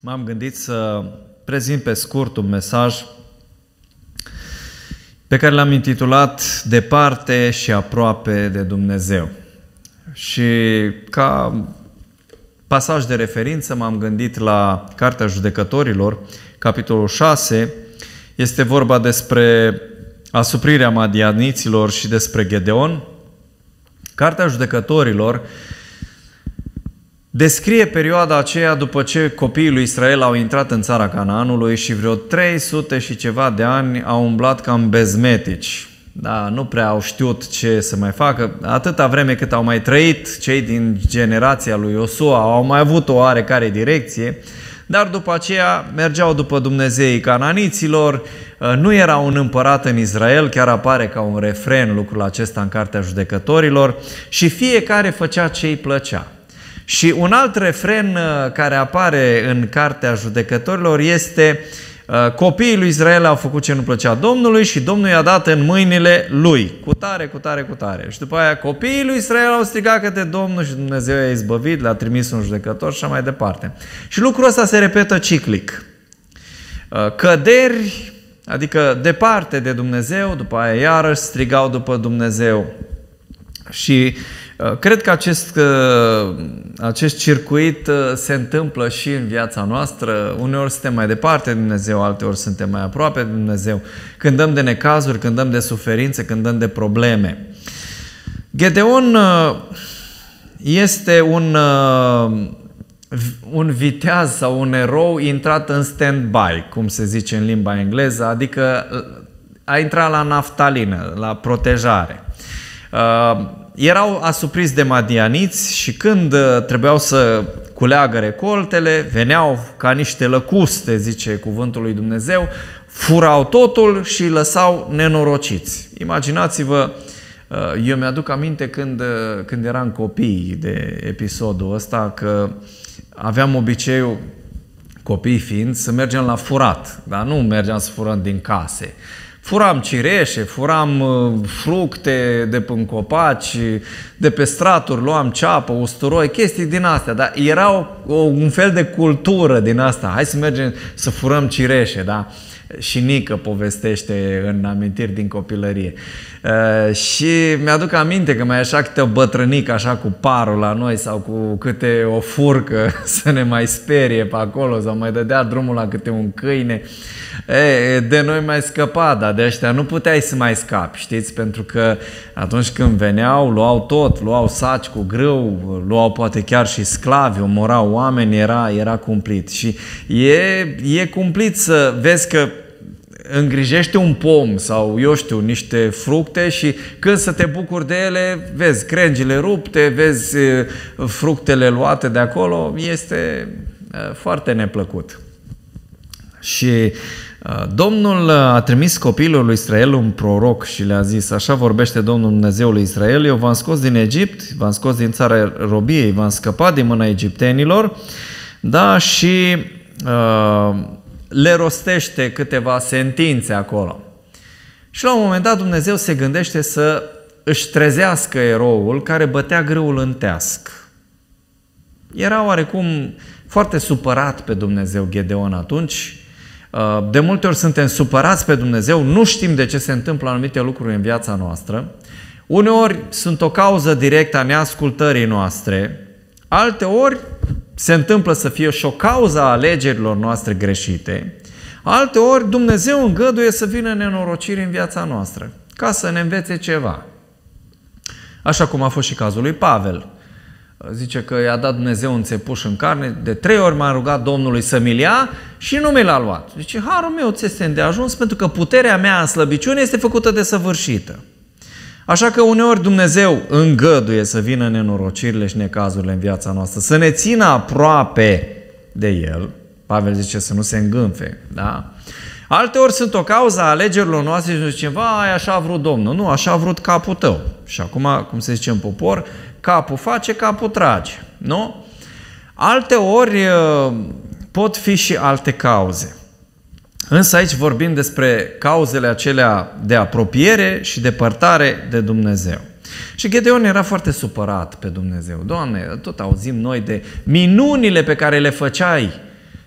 M-am gândit să prezint pe scurt un mesaj pe care l-am intitulat Departe și aproape de Dumnezeu. Și ca pasaj de referință m-am gândit la Cartea Judecătorilor, capitolul 6. Este vorba despre asuprirea madianiților și despre Gedeon. Cartea Judecătorilor descrie perioada aceea după ce copiii lui Israel au intrat în țara Canaanului și vreo 300 și ceva de ani au umblat cam bezmetici. Da, nu prea au știut ce să mai facă. Atâta vreme cât au mai trăit cei din generația lui Iosua, au mai avut o oarecare direcție, dar după aceea mergeau după dumnezeii cananiților, nu era un împărat în Israel, chiar apare ca un refren lucrul acesta în Cartea Judecătorilor, și fiecare făcea ce îi plăcea. Și un alt refren care apare în Cartea Judecătorilor este: copiii lui Israel au făcut ce nu plăcea Domnului și Domnul i-a dat în mâinile lui, cu tare, cu tare, cu tare. Și după aia copiii lui Israel au strigat către Domnul și Dumnezeu i-a izbăvit, le-a trimis un judecător și așa mai departe. Și lucrul ăsta se repetă ciclic. Căderi, adică departe de Dumnezeu, după aia iarăși strigau după Dumnezeu. Și cred că acest circuit se întâmplă și în viața noastră. Uneori suntem mai departe de Dumnezeu, alteori suntem mai aproape de Dumnezeu. Când dăm de necazuri, când dăm de suferințe, când dăm de probleme. Gedeon este un viteaz sau un erou intrat în stand-by, cum se zice în limba engleză, adică a intrat la naftalină, la protejare. Erau asupriți de madianiți și când trebuiau să culeagă recoltele, veneau ca niște lăcuste, zice cuvântul lui Dumnezeu, furau totul și îi lăsau nenorociți. Imaginați-vă, eu mi-aduc aminte când eram copii de episodul ăsta, că aveam obiceiul, copii fiind, să mergem la furat, dar nu mergeam să furăm din case. Furam cireșe, furam fructe de pe copaci, de pe straturi, luam ceapă, usturoi, chestii din astea, dar era un fel de cultură din asta. Hai să mergem să furăm cireșe, da? Și Nică povestește în amintiri din copilărie. Și mi-aduc aminte că mai așa câte o bătrânică așa cu parul la noi sau cu câte o furcă să ne mai sperie pe acolo sau mai dădea drumul la câte un câine. De noi mai scăpa, dar de ăștia nu puteai să mai scapi, știți? Pentru că atunci când veneau, luau tot, luau saci cu grâu, luau poate chiar și sclavi, omorau oameni, era cumplit. Și e cumplit să vezi că îngrijește un pom sau, eu știu, niște fructe și când să te bucuri de ele, vezi crengile rupte, vezi fructele luate de acolo, este foarte neplăcut. Și Domnul a trimis copiilor lui Israel un proroc și le-a zis: așa vorbește Domnul Dumnezeul lui Israel, eu v-am scos din Egipt, v-am scos din țara robiei, v-am scăpat din mâna egiptenilor, da, și le rostește câteva sentințe acolo. Și la un moment dat Dumnezeu se gândește să își trezească eroul care bătea grâul în teasc. Era oarecum foarte supărat pe Dumnezeu Gedeon atunci. De multe ori suntem supărați pe Dumnezeu, nu știm de ce se întâmplă anumite lucruri în viața noastră. Uneori sunt o cauză directă a neascultării noastre, alteori se întâmplă să fie și o cauză a alegerilor noastre greșite, alteori Dumnezeu îngăduie să vină nenorociri în viața noastră, ca să ne învețe ceva. Așa cum a fost și cazul lui Pavel. Zice că i-a dat Dumnezeu un țepuș în carne, de 3 ori m-a rugat Domnului să-mi-l ia și nu mi l-a luat. Zice, harul meu ți este îndeajuns pentru că puterea mea în slăbiciune este făcută de săvârșită. Așa că uneori Dumnezeu îngăduie să vină nenorocirile și necazurile în viața noastră, să ne țină aproape de El. Pavel zice să nu se îngânfe, da? Alteori sunt o cauză a alegerilor noastre și nu zicem, vai, așa a vrut Domnul. Nu, așa a vrut capul tău. Și acum, cum se zice în popor, capul face, capul trage. Nu? Alteori pot fi și alte cauze. Însă aici vorbim despre cauzele acelea de apropiere și depărtare de Dumnezeu. Și Gedeon era foarte supărat pe Dumnezeu. Doamne, tot auzim noi de minunile pe care le făceai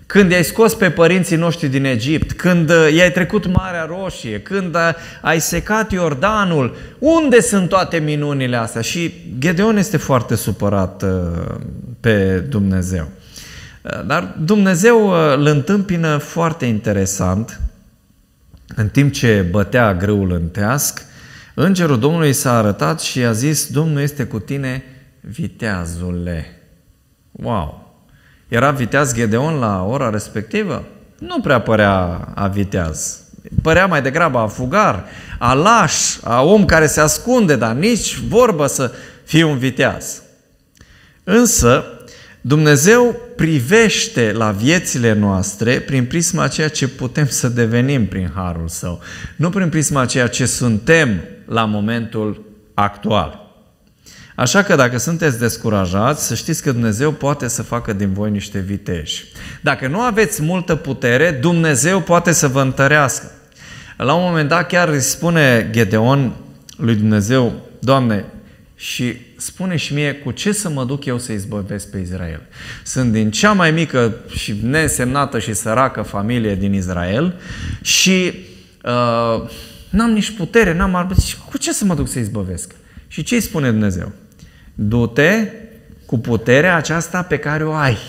când i-ai scos pe părinții noștri din Egipt, când i-ai trecut Marea Roșie, când ai secat Iordanul, unde sunt toate minunile astea? Și Gedeon este foarte supărat pe Dumnezeu. Dar Dumnezeu îl întâmpină foarte interesant. În timp ce bătea grâul în teasc, îngerul Domnului s-a arătat și i-a zis: Domnul este cu tine, viteazule. Wow! Era viteaz Gedeon la ora respectivă? Nu prea părea a viteaz. Părea mai degrabă a fugar, a laș, a om care se ascunde, dar nici vorbă să fie un viteaz. Însă, Dumnezeu privește la viețile noastre prin prisma a ceea ce putem să devenim prin harul Său, nu prin prisma a ceea ce suntem la momentul actual. Așa că dacă sunteți descurajați, să știți că Dumnezeu poate să facă din voi niște viteji. Dacă nu aveți multă putere, Dumnezeu poate să vă întărească. La un moment dat chiar îi spune Gedeon lui Dumnezeu: Doamne, și spune și mie cu ce să mă duc eu să izbăvesc pe Israel. Sunt din cea mai mică și neînsemnată și săracă familie din Israel și n-am nici putere, n-am arbitri. Cu ce să mă duc să izbăvesc? Și ce îi spune Dumnezeu? Du-te cu puterea aceasta pe care o ai.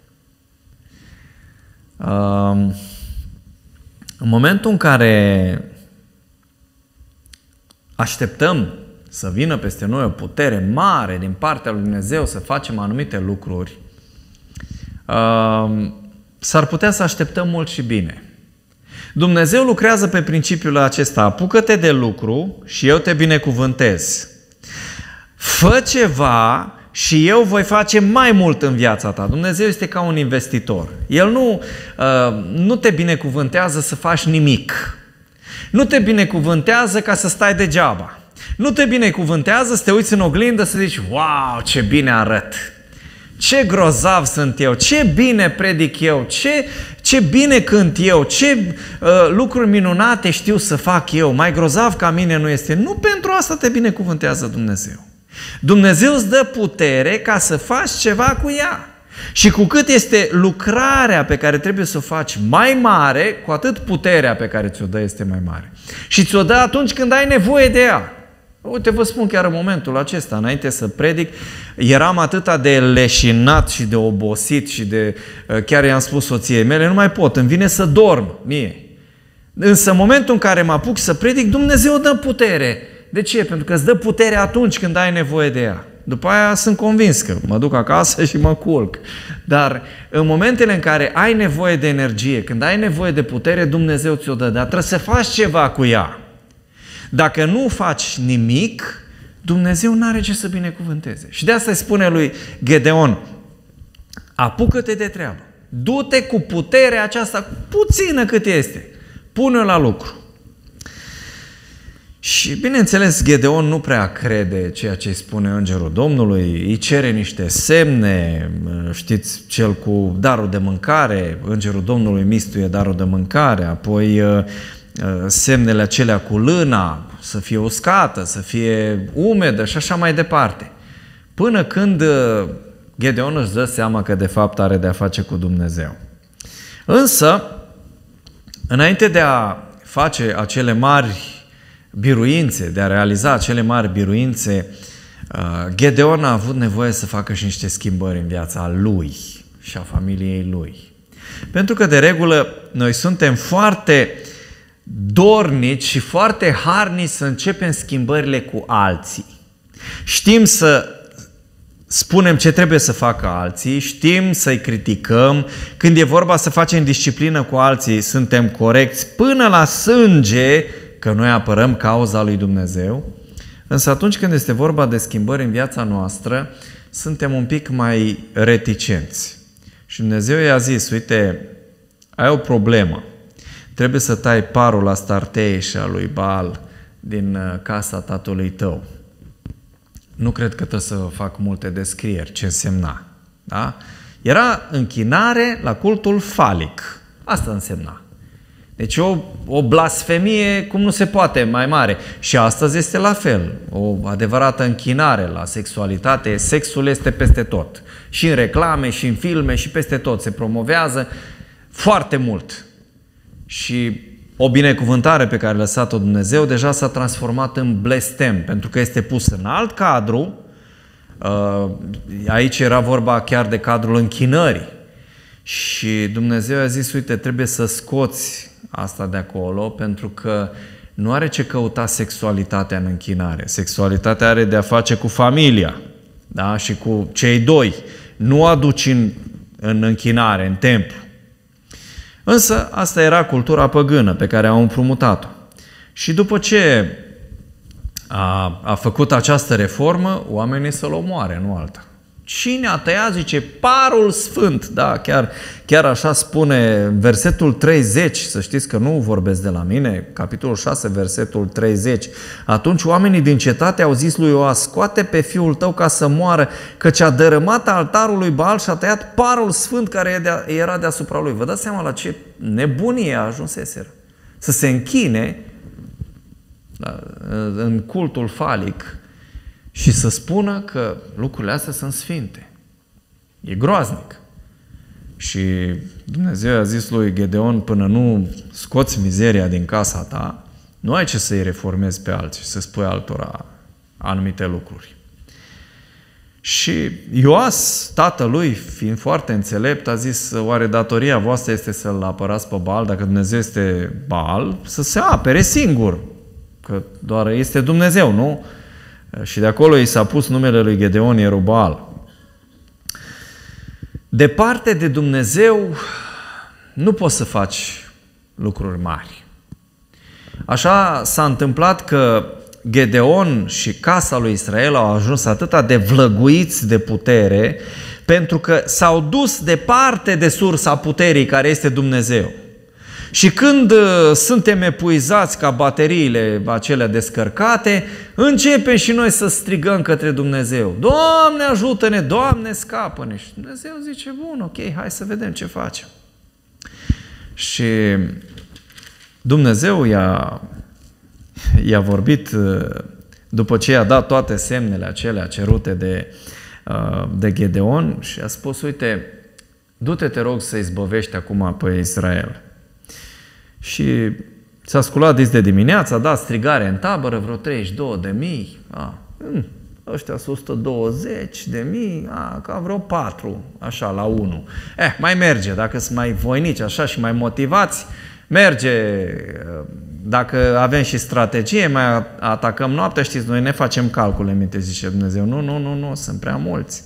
În momentul în care așteptăm să vină peste noi o putere mare din partea lui Dumnezeu să facem anumite lucruri, s-ar putea să așteptăm mult și bine. Dumnezeu lucrează pe principiul acesta: apucă-te de lucru și eu te binecuvântez. Fă ceva și eu voi face mai mult în viața ta. Dumnezeu este ca un investitor. El nu te binecuvântează să faci nimic. Nu te binecuvântează ca să stai degeaba. Nu te binecuvântează să te uiți în oglindă să zici: wow, ce bine arăt! Ce grozav sunt eu! Ce bine predic eu! Ce bine cânt eu! Ce lucruri minunate știu să fac eu! Mai grozav ca mine nu este. Nu pentru asta te binecuvântează Dumnezeu. Dumnezeu îți dă putere ca să faci ceva cu ea. Și cu cât este lucrarea pe care trebuie să o faci mai mare, cu atât puterea pe care ți-o dă este mai mare. Și ți-o dă atunci când ai nevoie de ea. Uite, vă spun chiar în momentul acesta, înainte să predic, eram atâta de leșinat și de obosit și de... Chiar i-am spus soției mele: nu mai pot, îmi vine să dorm mie. Însă în momentul în care mă apuc să predic, Dumnezeu dă putere. De ce? Pentru că îți dă putere atunci când ai nevoie de ea. După aia sunt convins că mă duc acasă și mă culc. Dar în momentele în care ai nevoie de energie, când ai nevoie de putere, Dumnezeu ți-o dă. Dar trebuie să faci ceva cu ea. Dacă nu faci nimic, Dumnezeu n-are ce să binecuvânteze. Și de asta îi spune lui Gedeon: apucă-te de treabă. Du-te cu puterea aceasta, puțină cât este. Pune-o la lucru. Și bineînțeles, Gedeon nu prea crede ceea ce îi spune îngerul Domnului, îi cere niște semne, știți, cel cu darul de mâncare, îngerul Domnului mistuie darul de mâncare, apoi semnele acelea cu lâna, să fie uscată, să fie umedă și așa mai departe. Până când Gedeon își dă seama că de fapt are de a face cu Dumnezeu. Însă, înainte de a face acele mari biruințe, de a realiza acele mari biruințe, Gedeon a avut nevoie să facă și niște schimbări în viața lui și a familiei lui. Pentru că de regulă noi suntem foarte dornici și foarte harnici să începem schimbările cu alții. Știm să spunem ce trebuie să facă alții, știm să-i criticăm. Când e vorba să facem disciplină cu alții, suntem corecți până la sânge că noi apărăm cauza lui Dumnezeu. Însă atunci când este vorba de schimbări în viața noastră, suntem un pic mai reticenți. Și Dumnezeu i-a zis: uite, ai o problemă. Trebuie să tai parul Astartei și a lui Baal din casa tatălui tău. Nu cred că trebuie să fac multe descrieri ce însemna. Da? Era închinare la cultul falic. Asta însemna. Deci o blasfemie cum nu se poate mai mare. Și astăzi este la fel. O adevărată închinare la sexualitate. Sexul este peste tot. Și în reclame, și în filme, și peste tot se promovează. foarte mult. Și o binecuvântare pe care a lăsat-o Dumnezeu deja s-a transformat în blestem, pentru că este pus în alt cadru. Aici era vorba chiar de cadrul închinării. Și Dumnezeu a zis, uite, trebuie să scoți asta de acolo, pentru că nu are ce căuta sexualitatea în închinare. Sexualitatea are de a face cu familia, da? Și cu cei doi. Nu aduci în închinare, în templu. Însă asta era cultura păgână pe care au împrumutat-o. Și după ce a făcut această reformă, oamenii să-l omoare, nu alta. Cine a tăiat, zice, parul sfânt. Da, chiar așa spune versetul 30, să știți că nu vorbesc de la mine, capitolul 6, versetul 30. Atunci oamenii din cetate au zis lui Ioas, scoate pe fiul tău ca să moară, căci a dărâmat altarul lui Baal și a tăiat parul sfânt care era deasupra lui. Vă dați seama la ce nebunie a ajunseseră? Să se închine în cultul falic și să spună că lucrurile astea sunt sfinte. E groaznic. Și Dumnezeu a zis lui Gedeon, până nu scoți mizeria din casa ta, nu ai ce să-i reformezi pe alții și să spui altora anumite lucruri. Și Ioas, tatălui, fiind foarte înțelept, a zis, oare datoria voastră este să-l apărați pe Baal, dacă Dumnezeu este Baal, să se apere singur, că doar este Dumnezeu, nu? Și de acolo i s-a pus numele lui Gedeon Ierubal. Departe de Dumnezeu nu poți să faci lucruri mari. Așa s-a întâmplat că Gedeon și casa lui Israel au ajuns atâta de vlăguiți de putere pentru că s-au dus departe de sursa puterii care este Dumnezeu. Și când suntem epuizați ca bateriile acelea descărcate, începem și noi să strigăm către Dumnezeu. Doamne ajută-ne, Doamne scapă-ne. Și Dumnezeu zice, bun, ok, hai să vedem ce facem. Și Dumnezeu i-a vorbit, după ce i-a dat toate semnele acelea cerute de Gedeon și a spus, uite, du-te, te rog, să izbăvești acum pe Israel. Și s-a sculat dis de dimineață, a dat strigare în tabără, vreo 32.000. Ăștia sunt 120.000, ca vreo 4, așa, la 1. Mai merge, dacă sunt mai voinici, așa, și mai motivați, merge. Dacă avem și strategie, mai atacăm noaptea, știți, noi ne facem calcule, minte, zice Dumnezeu. Nu, sunt prea mulți.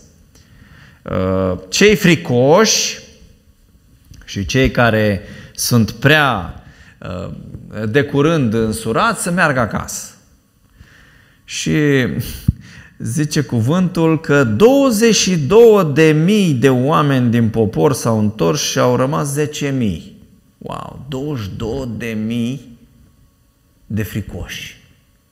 Cei fricoși și cei care sunt prea de curând însurați să meargă acasă. Și zice cuvântul că 22.000 de oameni din popor s-au întors și au rămas 10.000. Wow, 22.000 de fricoși.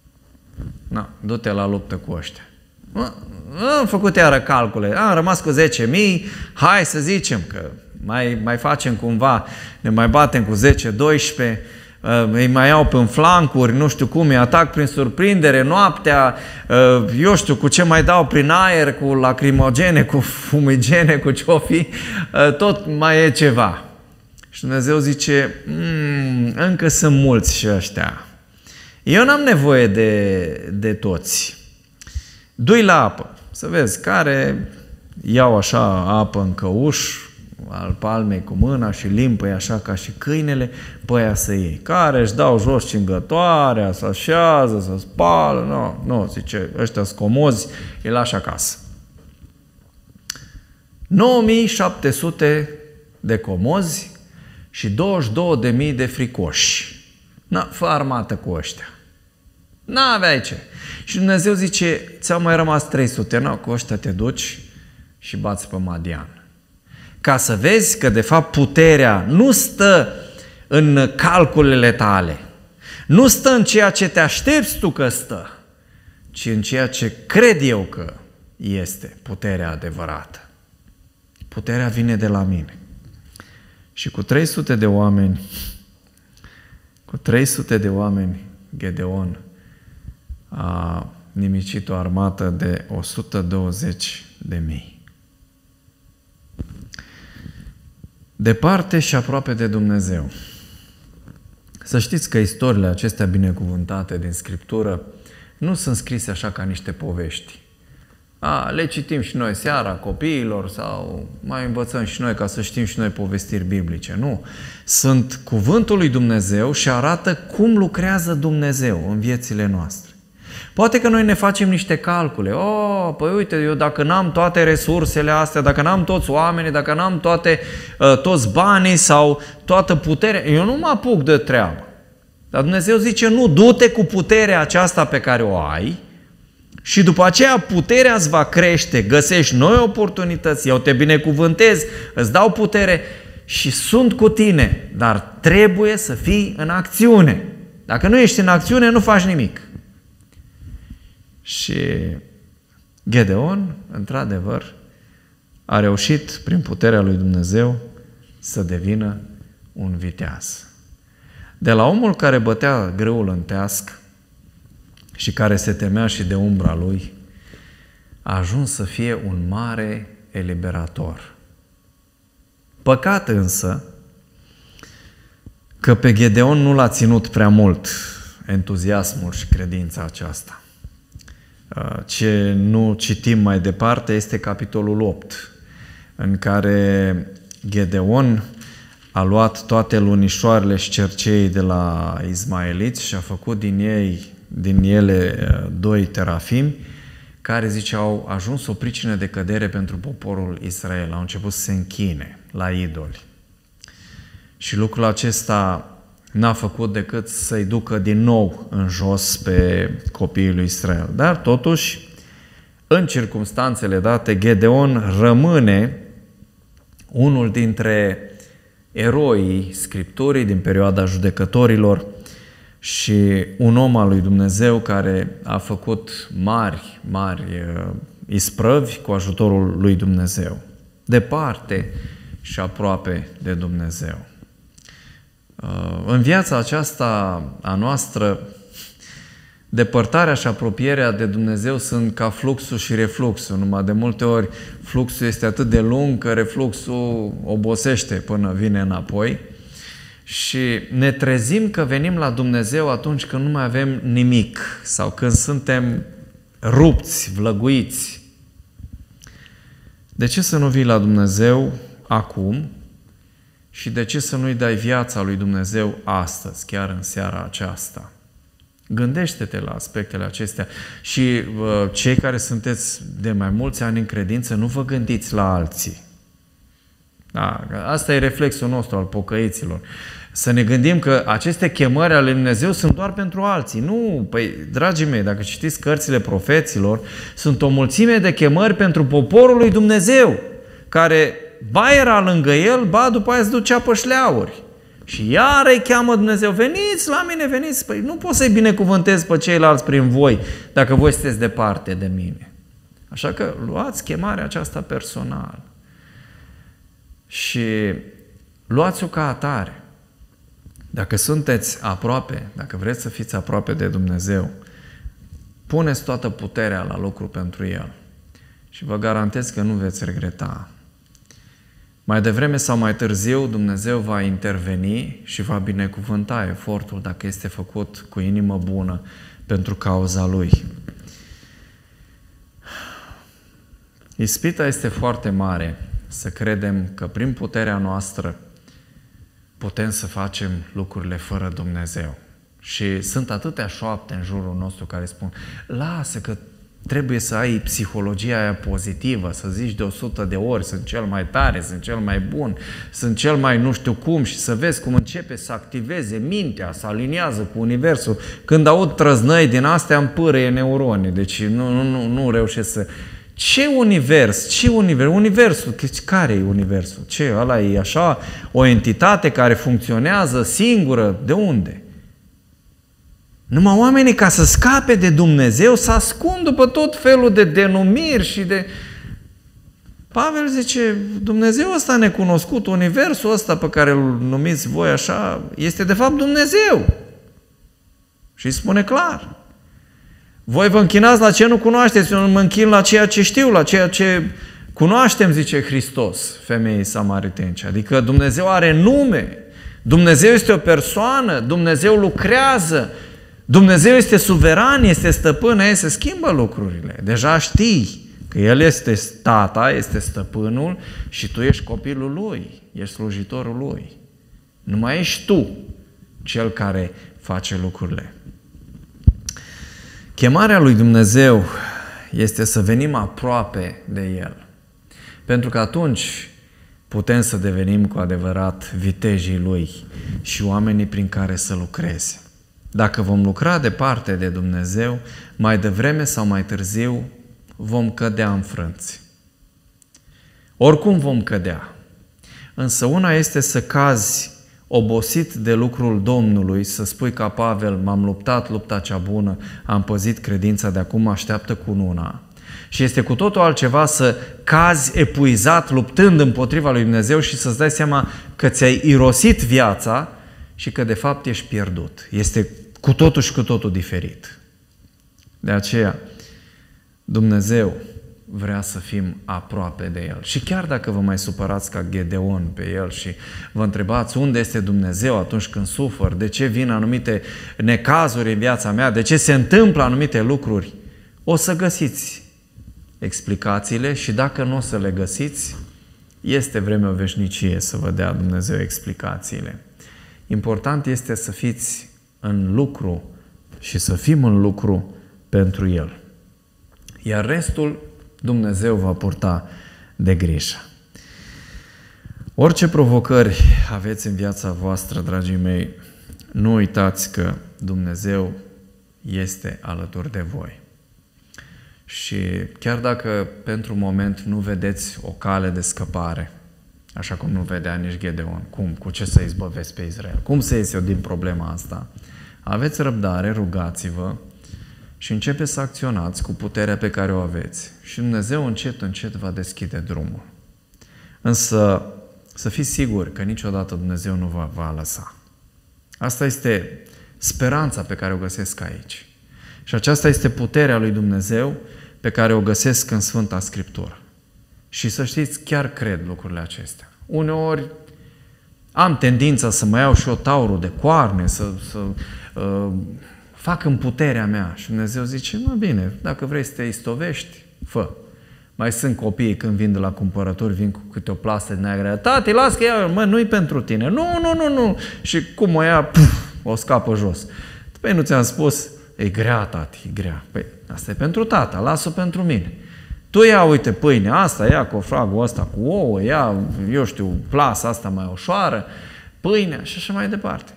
Na, du-te la luptă cu ăștia. Am făcut iară calcule, am rămas cu 10.000, hai să zicem că mai facem cumva, ne mai batem cu 10-12, îi mai iau pe flancuri, nu știu cum, îi atac prin surprindere noaptea, eu știu cu ce mai dau prin aer, cu lacrimogene, cu fumigene, cu ce-o fi, tot mai e ceva. Și Dumnezeu zice, încă sunt mulți și ăștia. Eu n-am nevoie de toți. Du-i la apă, să vezi care iau așa apă în căuș, al palmei cu mâna și limpă așa ca și câinele, pe aia să iei. Care își dau jos cingătoarea, să așează, să spală, nu, zice, ăștia scomozi, îi lași acasă. 9.700 de comozi și 22.000 de fricoși. Fă armată cu ăștia. N-aveai ce. Și Dumnezeu zice, ți-au mai rămas 300, cu ăștia te duci și bați pe Madian. Ca să vezi că de fapt puterea nu stă în calculele tale, nu stă în ceea ce te aștepți tu că stă, ci în ceea ce cred eu că este puterea adevărată. Puterea vine de la mine. Și cu 300 de oameni, Gedeon a nimicit o armată de 120.000. Departe și aproape de Dumnezeu. Să știți că istoriile acestea binecuvântate din Scriptură nu sunt scrise așa ca niște povești. Le citim și noi seara copiilor sau mai învățăm și noi ca să știm și noi povestiri biblice. Nu. Sunt cuvântul lui Dumnezeu și arată cum lucrează Dumnezeu în viețile noastre. Poate că noi ne facem niște calcule. Păi uite, eu dacă n-am toate resursele astea, dacă n-am toți oamenii, dacă n-am toți banii sau toată puterea, eu nu mă apuc de treabă. Dar Dumnezeu zice, nu, du-te cu puterea aceasta pe care o ai și după aceea puterea îți va crește, găsești noi oportunități, eu te binecuvântez, îți dau putere și sunt cu tine, dar trebuie să fii în acțiune. Dacă nu ești în acțiune, nu faci nimic. Și Gedeon, într-adevăr, a reușit prin puterea lui Dumnezeu să devină un viteaz. De la omul care bătea grâul în teasc și care se temea și de umbra lui, a ajuns să fie un mare eliberator. Păcat însă că pe Gedeon nu l-a ținut prea mult entuziasmul și credința aceasta. Ce nu citim mai departe este capitolul 8, în care Gedeon a luat toate lunișoarele și cerceii de la izmaeliți și a făcut din ele 2 terafimi, care, zice, au ajuns o pricină de cădere pentru poporul Israel. Au început să se închine la idoli. Și lucrul acesta n-a făcut decât să-i ducă din nou în jos pe copiii lui Israel. Dar totuși, în circumstanțele date, Gedeon rămâne unul dintre eroii Scripturii din perioada judecătorilor și un om al lui Dumnezeu care a făcut mari isprăvi cu ajutorul lui Dumnezeu. Departe și aproape de Dumnezeu. În viața aceasta a noastră, depărtarea și apropierea de Dumnezeu sunt ca fluxul și refluxul. Numai de multe ori fluxul este atât de lung că refluxul obosește până vine înapoi și ne trezim că venim la Dumnezeu atunci când nu mai avem nimic sau când suntem rupți, vlăguiți. De ce să nu vii la Dumnezeu acum? Și de ce să nu-i dai viața lui Dumnezeu astăzi, chiar în seara aceasta? Gândește-te la aspectele acestea și cei care sunteți de mai mulți ani în credință, nu vă gândiți la alții. Da, asta e reflexul nostru al pocăiților. Să ne gândim că aceste chemări ale lui Dumnezeu sunt doar pentru alții. Nu, păi, dragii mei, dacă citiți cărțile profeților, sunt o mulțime de chemări pentru poporul lui Dumnezeu, care ba era lângă el, ba după aia îți ducea pe șleauri. Și iar îi cheamă Dumnezeu, veniți la mine, veniți. Păi nu pot să-i binecuvântez pe ceilalți prin voi, dacă voi sunteți departe de mine. Așa că luați chemarea aceasta personal. Și luați-o ca atare. Dacă sunteți aproape, dacă vreți să fiți aproape de Dumnezeu, puneți toată puterea la lucru pentru El. Și vă garantez că nu veți regreta. Mai devreme sau mai târziu, Dumnezeu va interveni și va binecuvânta efortul dacă este făcut cu inimă bună pentru cauza Lui. Ispita este foarte mare să credem că prin puterea noastră putem să facem lucrurile fără Dumnezeu. Și sunt atâtea șoapte în jurul nostru care spun, lasă că trebuie să ai psihologia aia pozitivă, să zici de 100 de ori, sunt cel mai tare, sunt cel mai bun, sunt cel mai nu știu cum și să vezi cum începe să activeze mintea, să aliniază cu universul. Când aud trăznăi din astea îmi pârâie neuronii, deci nu reușesc să... Ce univers? Ce univers? Universul, care e universul? Ce? Ăla e așa o entitate care funcționează singură? De unde? Numai oamenii, ca să scape de Dumnezeu, se ascund după tot felul de denumiri și de... Pavel zice, Dumnezeu ăsta necunoscut, universul ăsta pe care îl numiți voi așa, este de fapt Dumnezeu. Și îi spune clar. Voi vă închinați la ce nu cunoașteți, eu mă închin la ceea ce știu, la ceea ce Cunoaștem, zice Hristos, femeii samaritence, adică Dumnezeu are nume, Dumnezeu este o persoană, Dumnezeu lucrează, Dumnezeu este suveran, este stăpân, se schimbă lucrurile. Deja știi că El este tata, este stăpânul și tu ești copilul Lui, ești slujitorul Lui. Nu mai ești tu cel care face lucrurile. Chemarea lui Dumnezeu este să venim aproape de El. Pentru că atunci putem să devenim cu adevărat vitejii Lui și oamenii prin care să lucreze. Dacă vom lucra departe de Dumnezeu, mai devreme sau mai târziu vom cădea înfrânți. Oricum vom cădea. Însă una este să cazi obosit de lucrul Domnului, să spui ca Pavel, m-am luptat lupta cea bună, am păzit credința, de acum așteaptă cununa. Și este cu totul altceva să cazi epuizat luptând împotriva lui Dumnezeu și să-ți dai seama că ți-ai irosit viața și că de fapt ești pierdut. Este cu totul și cu totul diferit. De aceea, Dumnezeu vrea să fim aproape de El. Și chiar dacă vă mai supărați ca Gedeon pe El și vă întrebați unde este Dumnezeu atunci când sufăr, de ce vin anumite necazuri în viața mea, de ce se întâmplă anumite lucruri, o să găsiți explicațiile și dacă nu o să le găsiți, este vremea o veșnicie să vă dea Dumnezeu explicațiile. Important este să fiți în lucru și să fim în lucru pentru El. Iar restul Dumnezeu va purta de grijă. Orice provocări aveți în viața voastră, dragii mei, nu uitați că Dumnezeu este alături de voi. Și chiar dacă pentru moment nu vedeți o cale de scăpare, așa cum nu vedea nici Gedeon, cu ce să izbăvesc pe Israel, cum să ies eu din problema asta, aveți răbdare, rugați-vă și începeți să acționați cu puterea pe care o aveți. Și Dumnezeu încet, încet va deschide drumul. Însă să fiți siguri că niciodată Dumnezeu nu vă va lăsa. Asta este speranța pe care o găsesc aici. Și aceasta este puterea lui Dumnezeu pe care o găsesc în Sfânta Scriptură. Și să știți, chiar cred lucrurile acestea. Uneori am tendința să mă iau și o taurul de coarne, să fac în puterea mea. Și Dumnezeu zice, mă bine, dacă vrei să te istovești, fă. Mai sunt copiii când vin de la cumpărături, vin cu câte o plasă din aia grea. Tati, las că ia, mă, nu-i pentru tine. Nu. Și cum o ia, o scapă jos. Păi nu ți-am spus, e grea, tati, e grea. Păi asta e pentru tata, las-o pentru mine. Tu ia, uite, pâine asta, ia cofragul ăsta cu ouă, ia, eu știu, plasa asta mai ușoară, pâinea și așa mai departe.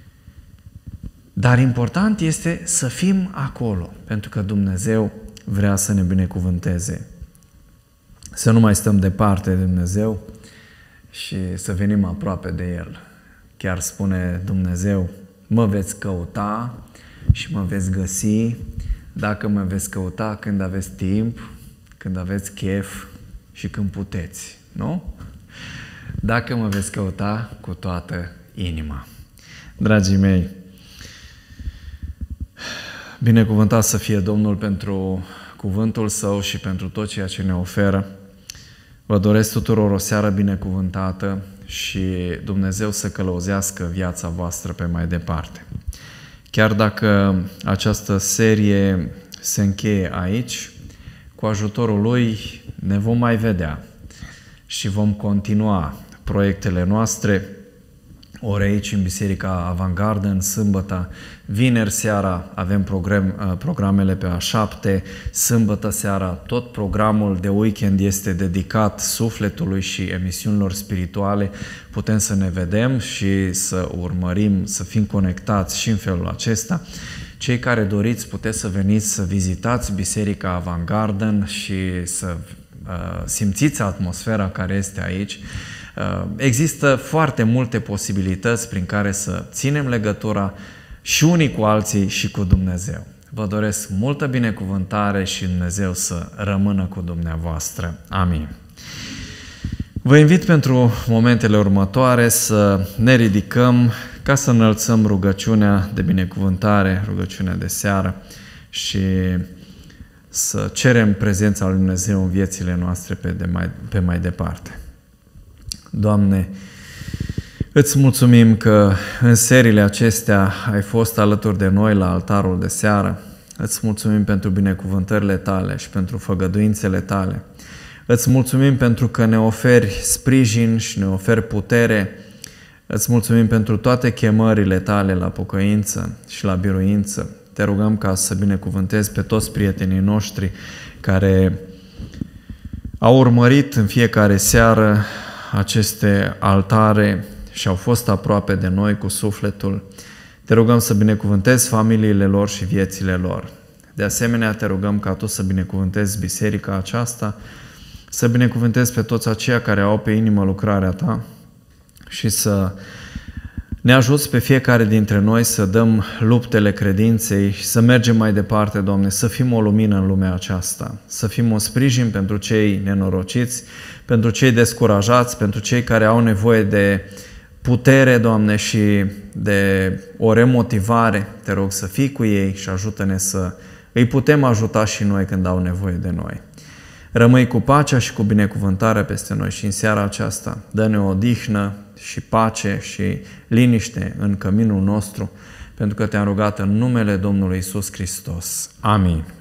Dar important este să fim acolo, pentru că Dumnezeu vrea să ne binecuvânteze. Să nu mai stăm departe de Dumnezeu și să venim aproape de El. Chiar spune Dumnezeu, mă veți căuta și mă veți găsi dacă mă veți căuta când aveți timp, când aveți chef și când puteți, nu? Dacă mă veți căuta cu toată inima. Dragii mei, binecuvântat să fie Domnul pentru cuvântul Său și pentru tot ceea ce ne oferă. Vă doresc tuturor o seară binecuvântată și Dumnezeu să călăuzească viața voastră pe mai departe. Chiar dacă această serie se încheie aici, cu ajutorul Lui ne vom mai vedea și vom continua proiectele noastre, ori aici în Biserica Avantgardă, în sâmbătă, vineri seara avem programele pe A7, sâmbătă seara tot programul de weekend este dedicat sufletului și emisiunilor spirituale. Putem să ne vedem și să urmărim, să fim conectați și în felul acesta. Cei care doriți puteți să veniți să vizitați Biserica Avantgardă și să simțiți atmosfera care este aici. Există foarte multe posibilități prin care să ținem legătura și unii cu alții și cu Dumnezeu. Vă doresc multă binecuvântare și Dumnezeu să rămână cu dumneavoastră. Amin. Vă invit pentru momentele următoare să ne ridicăm ca să înălțăm rugăciunea de binecuvântare, rugăciunea de seară și să cerem prezența lui Dumnezeu în viețile noastre pe mai departe. Doamne, îți mulțumim că în seriile acestea ai fost alături de noi la altarul de seară. Îți mulțumim pentru binecuvântările Tale și pentru făgăduințele Tale. Îți mulțumim pentru că ne oferi sprijin și ne oferi putere. Îți mulțumim pentru toate chemările Tale la pocăință și la biruință. Te rugăm ca să binecuvântezi pe toți prietenii noștri care au urmărit în fiecare seară aceste altare și au fost aproape de noi cu sufletul. Te rugăm să binecuvântezi familiile lor și viețile lor. De asemenea, te rugăm ca Tu să binecuvântezi biserica aceasta, să binecuvântezi pe toți aceia care au pe inimă lucrarea Ta și să ne ajuți pe fiecare dintre noi să dăm luptele credinței și să mergem mai departe, Doamne, să fim o lumină în lumea aceasta, să fim un sprijin pentru cei nenorociți, pentru cei descurajați, pentru cei care au nevoie de putere, Doamne, și de o remotivare. Te rog să fii cu ei și ajută-ne să îi putem ajuta și noi când au nevoie de noi. Rămâi cu pacea și cu binecuvântarea peste noi și în seara aceasta dă-ne o odihnă și pace și liniște în căminul nostru, pentru că Te-am rugat în numele Domnului Iisus Hristos. Amin.